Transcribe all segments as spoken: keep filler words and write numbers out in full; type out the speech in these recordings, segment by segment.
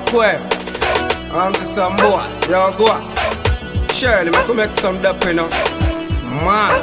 Quick, I'm to some boy, yo go. Shirley, me come make some dub, you know. Man,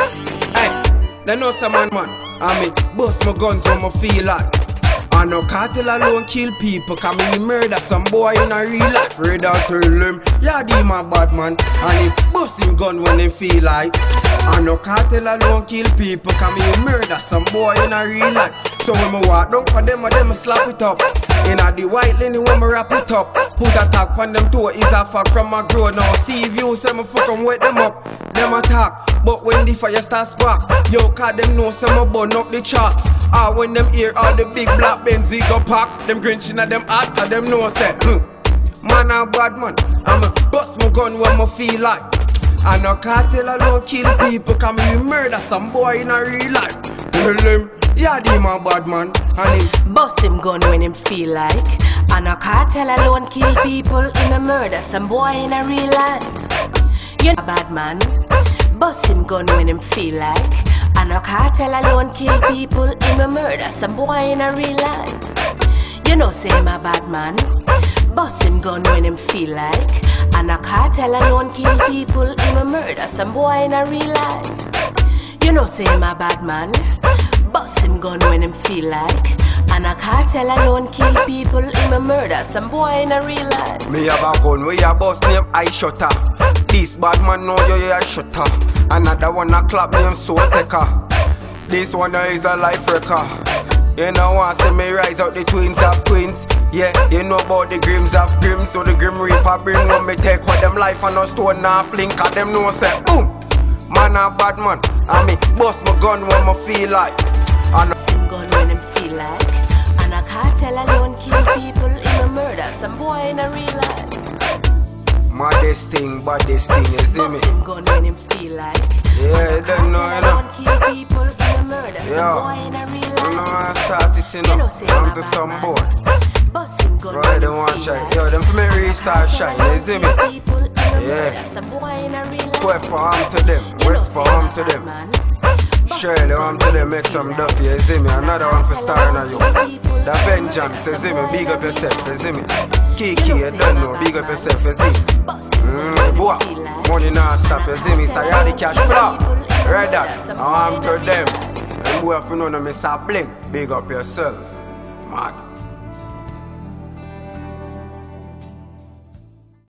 hey, they know some man, man. I mean, bust my guns when I feel like. I no cartel alone kill people, cause me murder some boy in a real life. Read out tell him, yeah, he my bad man. And he bust him gun when he feel like. I no cartel alone kill people, cause me murder some boy in a real life. So when me walk down for them, I them slap it up. In a the white linen when me wrap it up. Put a tag on them toe is a fuck from my grow now. See if you say me fuck and wet them up. Them attack, but when the fire starts spark, yo, cause them know some me burn up the charts. Ah, when them hear all the big black Benzie go pack, them grinching at them heart, and them know say, hmm, man a bad man. I'ma bust my gun when I feel like. I no cartel alone kill people, cause me murder some boy in a real life. Tell him, yeah, he my bad man. And he bust him gun when him feel like. I no cartel alone kill people, him a murder some boy in a real life. You know a bad man. Bust him gun when him feel like. I no cartel alone kill people, him a murder some boy in a real life. You know say him a bad man. Bust him gun when him feel like. I no cartel alone kill people, him a murder some boy in a real life. You know say him a bad man. Bust him gun when him feel like. And a cartel alone kill people, him a murder some boy in a real life. Me have a gun where you bust name I shutter. This bad man know you a shutter. Another one a clap name soul taker. This one is a life wrecker. You know want see me rise out the twins of twins. Yeah, you know about the grims of grims. So the grim reaper bring when me take what them life and no stone now fling. Cause them know say boom, man a bad man. And me bust my gun when me feel like. And him gun when him feel like. And a cartel alone kill people, him a murder some boy in a real life. Maddest thing, baddest thing, you see me? Bust him gun when him feel like. Yeah, you don't know, you know. Kill people, him a murder some boy in a real life. You know I start it, you know. You know say I'm to some boy. Bust him gun right, they want shine. Yo, them for me restart shine, you see me? Yeah. West for arm to them, west for arm to them. Shirley, I'm to them, make some dub, you see me? Another one for starring on you. The Vengeance, you see me? Big up yourself, you see me? Kiki, you don't know, big up yourself, you see me? Mmm, boy, money not stop, you see me? So you have the cash flow. Right that, I'm to them. And boy, if you know them, it's a blink. Big up yourself. Mad.